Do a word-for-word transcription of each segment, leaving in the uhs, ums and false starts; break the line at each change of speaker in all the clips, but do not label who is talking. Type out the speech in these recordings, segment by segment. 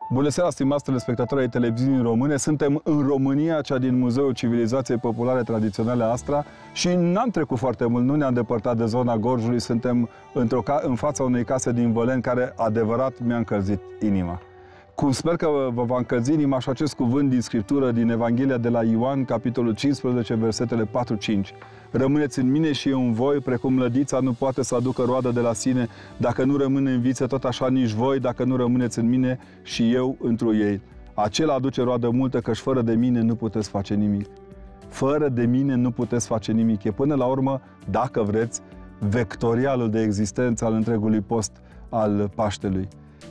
Bună seara, stimați telespectatori ai televiziunii române! Suntem în România, cea din Muzeul Civilizației Populare Tradiționale Astra și n-am trecut foarte mult, nu ne-am depărtat de zona Gorjului, suntem într-o ca în fața unei case din Văleni care, adevărat, mi-a încălzit inima. Cum sper că vă va încălzi inima și acest cuvânt din Scriptură, din Evanghelia de la Ioan, capitolul cincisprezece, versetele patru cinci. Rămâneți în mine și eu în voi, precum lădița nu poate să aducă roadă de la sine dacă nu rămâne în viță, tot așa nici voi, dacă nu rămâneți în mine și eu întru ei. Acela aduce roadă multă, căci fără de mine nu puteți face nimic. Fără de mine nu puteți face nimic. E până la urmă, dacă vreți, vectorialul de existență al întregului post al Paștelui.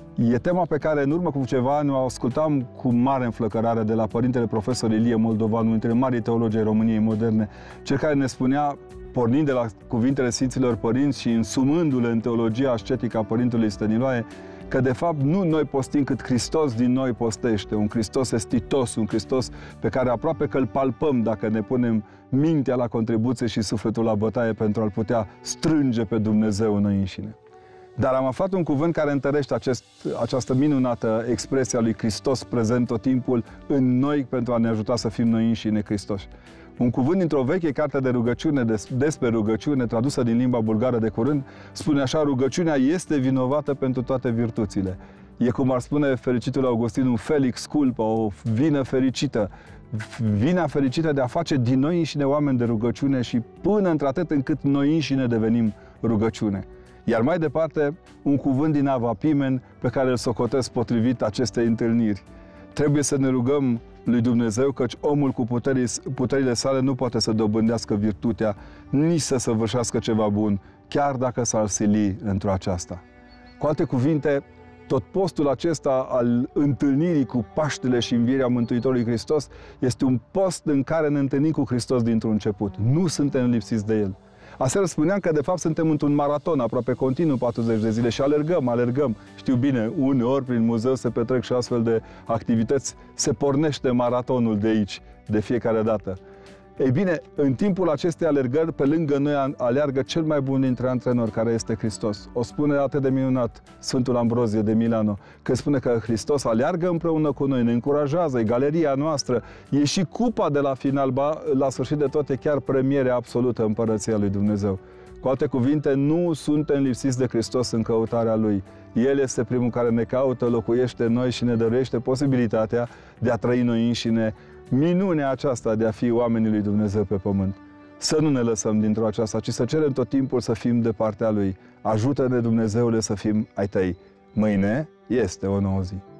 E tema pe care în urmă cu ceva ani o ascultam cu mare înflăcărare de la părintele profesor Ilie Moldovan, unul dintre marii teologi ai României moderne, cel care ne spunea, pornind de la cuvintele Sfinților Părinți și însumându-le în teologia ascetică a Părintelui Stăniloae, că de fapt nu noi postim cât Hristos din noi postește, un Hristos estitos, un Hristos pe care aproape că îl palpăm dacă ne punem mintea la contribuție și sufletul la bătaie pentru a-L putea strânge pe Dumnezeu în noi înșine. Dar am aflat un cuvânt care întărește acest, această minunată expresie a lui Hristos prezent tot timpul în noi pentru a ne ajuta să fim noi înșine Hristoși. Un cuvânt dintr-o veche carte de rugăciune des, despre rugăciune, tradusă din limba bulgară de curând, spune așa: rugăciunea este vinovată pentru toate virtuțile. E, cum ar spune fericitul Augustin, un felix culpa, o vină fericită. Vina fericită de a face din noi înșine oameni de rugăciune și până într-atât încât noi înșine devenim rugăciune. Iar mai departe, un cuvânt din Avapimen pe care îl socotesc potrivit acestei întâlniri. Trebuie să ne rugăm lui Dumnezeu, căci omul cu puterii, puterile sale nu poate să dobândească virtutea, nici să săvârșească ceva bun, chiar dacă s-ar sili într-o aceasta. Cu alte cuvinte, tot postul acesta al întâlnirii cu Paștele și învierea Mântuitorului Hristos este un post în care ne întâlnim cu Hristos dintr-un început. Nu suntem lipsiți de El. Aseară spuneam că de fapt suntem într-un maraton aproape continuu, patruzeci de zile, și alergăm, alergăm. Știu bine, uneori prin muzeu se petrec și astfel de activități, se pornește maratonul de aici, de fiecare dată. Ei bine, în timpul acestei alergări, pe lângă noi aleargă cel mai bun dintre antrenori, care este Hristos. O spune atât de minunat Sfântul Ambrozie de Milano, că spune că Hristos aleargă împreună cu noi, ne încurajează, e galeria noastră, e și cupa de la final, ba, la sfârșit de tot e chiar premiere absolută în Împărăția lui Dumnezeu. Cu alte cuvinte, nu suntem lipsiți de Hristos în căutarea Lui. El este primul care ne caută, locuiește în noi și ne dăruiește posibilitatea de a trăi noi înșine minunea aceasta de a fi oamenii lui Dumnezeu pe pământ. Să nu ne lăsăm dintr-o aceasta, ci să cerem tot timpul să fim de partea Lui. Ajută-ne, Dumnezeule, să fim ai Tăi. Mâine este o nouă zi.